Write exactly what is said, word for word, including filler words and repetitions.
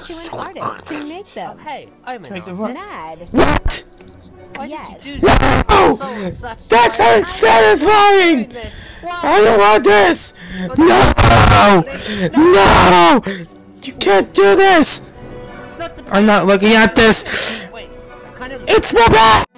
to an artist to make them. Oh, hey, I'm an Take the artist. An ad. What? Why Yes. did you do that? No! So and such That's time. not satisfying! This. I don't want this! No! No! You can't do this! Not the I'm not looking at this! Wait, I kind of. It's my bad!